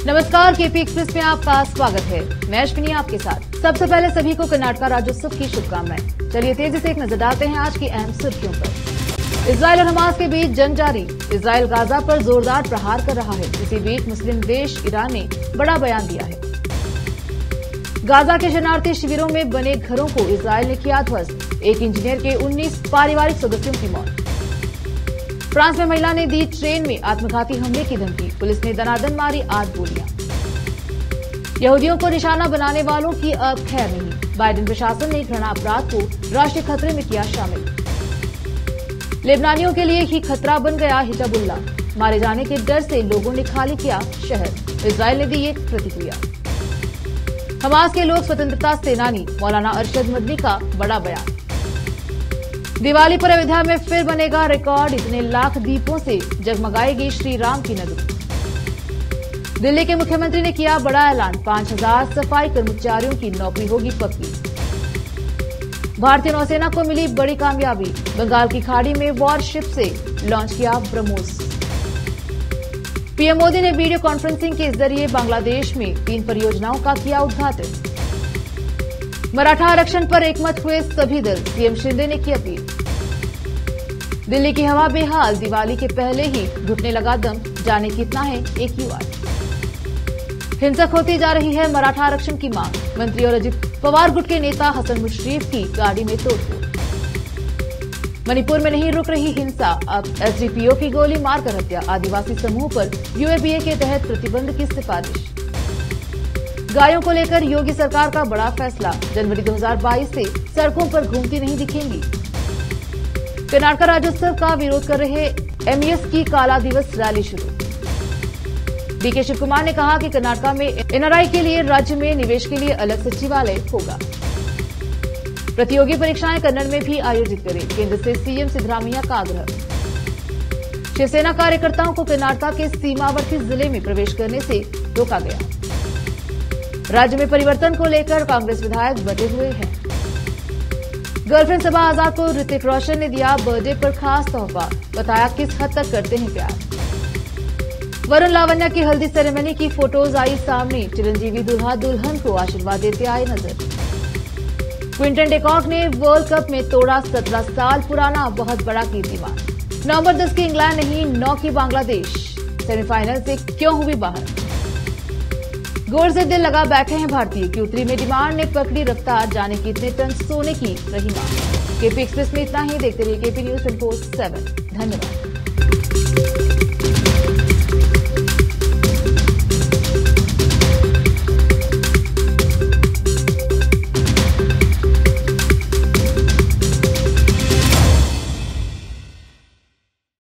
नमस्कार, KP express में आपका स्वागत है। मैं अश्विनी आपके साथ। सबसे पहले सभी को कर्नाटक राज्योत्सव की शुभकामनाएं। चलिए तेजी से एक नजर डालते हैं आज की अहम सुर्खियों पर। इजरायल और हमास के बीच जंग जारी। इजरायल गाजा पर जोरदार प्रहार कर रहा है। इसी बीच मुस्लिम देश ईरान ने बड़ा बयान दिया है। गाजा के शरणार्थी शिविरों में बने घरों को इजरायल ने किया ध्वस्त। एक इंजीनियर के 19 पारिवारिक सदस्यों की मौत। फ्रांस में महिला ने दी ट्रेन में आत्मघाती हमले की धमकी। पुलिस ने दनादन मारी 8 गोलियां। यहूदियों को निशाना बनाने वालों की अब खैर नहीं। बाइडेन प्रशासन ने घृणा अपराध को राष्ट्रीय खतरे में किया शामिल। लेबनानियों के लिए ही खतरा बन गया हिजबुल्लाह। मारे जाने के डर से लोगों ने खाली किया शहर। इजरायल ने दी एक प्रतिक्रिया। हमास के लोक स्वतंत्रता सेनानी मौलाना अरशद मदनी का बड़ा बयान। दिवाली पर अयोध्या में फिर बनेगा रिकॉर्ड। इतने लाख दीपों से जगमगाएगी श्री राम की नगरी। दिल्ली के मुख्यमंत्री ने किया बड़ा ऐलान। 5000 सफाई कर्मचारियों की नौकरी होगी पक्की। भारतीय नौसेना को मिली बड़ी कामयाबी। बंगाल की खाड़ी में वॉरशिप से लॉन्च किया ब्रह्मोस। पीएम मोदी ने वीडियो कॉन्फ्रेंसिंग के जरिए बांग्लादेश में 3 परियोजनाओं का किया उद्घाटन। मराठा आरक्षण पर एकमत हुए सभी दल। सीएम शिंदे ने की अपील। दिल्ली की हवा बेहाल। दिवाली के पहले ही घुटने लगा दम। जाने कितना है एक युवा। हिंसक होती जा रही है मराठा आरक्षण की मांग। मंत्री और अजित पवार गुट के नेता हसन मुश्रीफ की गाड़ी में तोड़फोड़। मणिपुर में नहीं रुक रही हिंसा। अब एसडीपीओ की गोली मारकर हत्या। आदिवासी समूह पर यूएपीए के तहत प्रतिबंध की सिफारिश। गायों को लेकर योगी सरकार का बड़ा फैसला। जनवरी 2022 से सड़कों पर घूमती नहीं दिखेंगी। कर्नाटक राज्योत्सव का विरोध कर रहे एमईएस की काला दिवस रैली शुरू। डीके शिव कुमार ने कहा कि कर्नाटक में एनआरआई के लिए राज्य में निवेश के लिए अलग सचिवालय होगा। प्रतियोगी परीक्षाएं कन्नड़ में भी आयोजित करें। केंद्र से सीएम सिद्धरामैया का आग्रह। शिवसेना कार्यकर्ताओं को कर्नाटक के सीमावर्ती जिले में प्रवेश करने से रोका गया। राज्य में परिवर्तन को लेकर कांग्रेस विधायक बटे हुए हैं। गर्लफ्रेंड सबा आजाद को ऋतिक रोशन ने दिया बर्थडे पर खास तोहफा। बताया किस हद तक करते हैं प्यार। वरुण लावण्या की हल्दी सेरेमनी की फोटोज आई सामने। चिरंजीवी दूल्हा दुल्हन को आशीर्वाद देते आए नजर। Quinton de Kock world cup में तोड़ा 17 साल पुराना बहुत बड़ा कीर्तिमान। नवंबर 10 की इंग्लैंड नहीं 9 की बांग्लादेश सेमीफाइनल से क्यों हुई बाहर। गौर से दिल लगा बैठे हैं भारतीय। Q3 में डिमांड ने पकड़ी रफ्तार। जाने कितने टन सोने की रही मांग। केपी एक्सप्रेस में इतना ही। देखते रहिए केपी न्यूज 24/7। धन्यवाद।